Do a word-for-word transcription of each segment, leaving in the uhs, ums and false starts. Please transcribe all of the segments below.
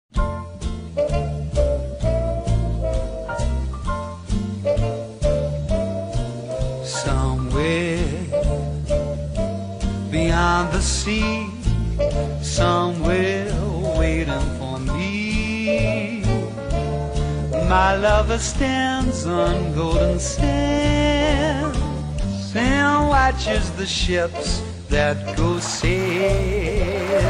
Somewhere beyond the sea, somewhere waiting for me, my lover stands on golden sands and watches the ships that go sailing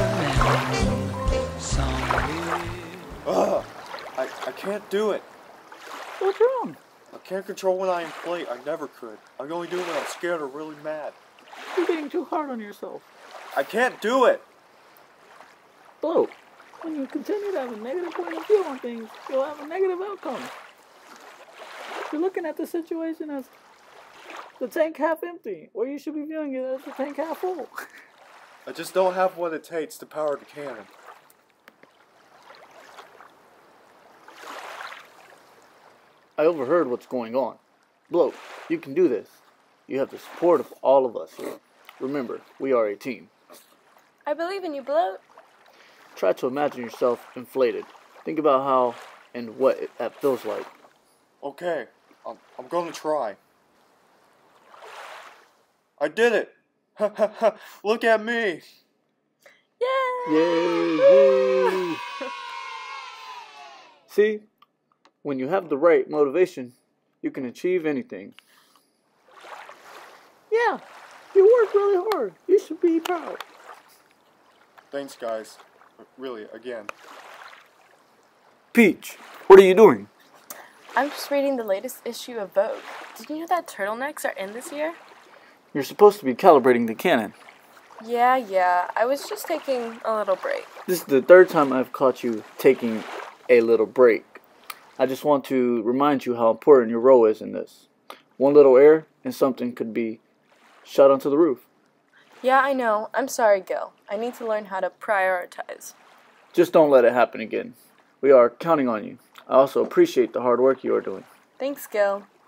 somewhere. Ugh, I, I can't do it. What's wrong? I can't control when I inflate. I never could. I can only do it when I'm scared or really mad. You're being too hard on yourself. I can't do it. Bloat, when you continue to have a negative point of view on things, you'll have a negative outcome. You're looking at the situation as the tank half empty, where you should be viewing it as the tank half full. I just don't have what it takes to power the cannon. I overheard what's going on. Bloat, you can do this. You have the support of all of us here. Remember, we are a team. I believe in you, Bloat. Try to imagine yourself inflated. Think about how and what it, that feels like. Okay, I'm, I'm gonna try. I did it! Look at me! Yay! Yay! Woo! See? When you have the right motivation, you can achieve anything. Yeah, you worked really hard. You should be proud. Thanks, guys. Really, again. Peach, what are you doing? I'm just reading the latest issue of Vogue. Did you know that turtlenecks are in this year? You're supposed to be calibrating the cannon. Yeah, yeah. I was just taking a little break. This is the third time I've caught you taking a little break. I just want to remind you how important your role is in this. One little error and something could be shot onto the roof. Yeah, I know. I'm sorry, Gil. I need to learn how to prioritize. Just don't let it happen again. We are counting on you. I also appreciate the hard work you are doing. Thanks, Gil.